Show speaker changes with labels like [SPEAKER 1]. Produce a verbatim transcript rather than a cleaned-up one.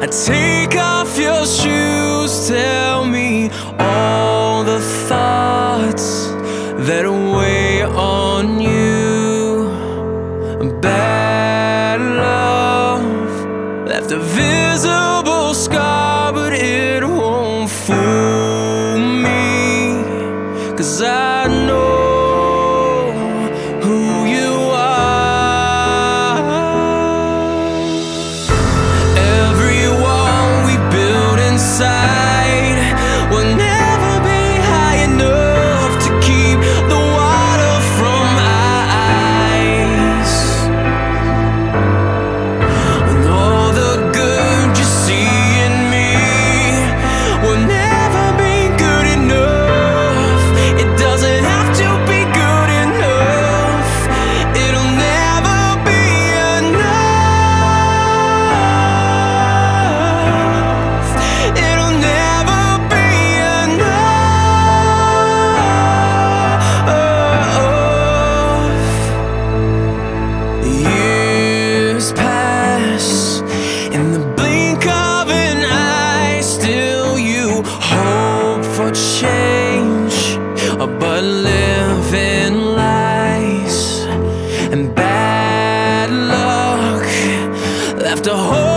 [SPEAKER 1] take off your shoes, tell me all the thoughts that weigh on you. Bad love left a visible scar, but it won't fool me, 'cause I know who you are. Every wall we build inside will never be high enough to keep the water from our eyes. And all the good you see in me will never be good enough. It doesn't have to be good enough. It'll never be enough. It'll never be enough. Years pass in the blink of an eye. Still you hope for change, but live in lies. And bad luck left a hole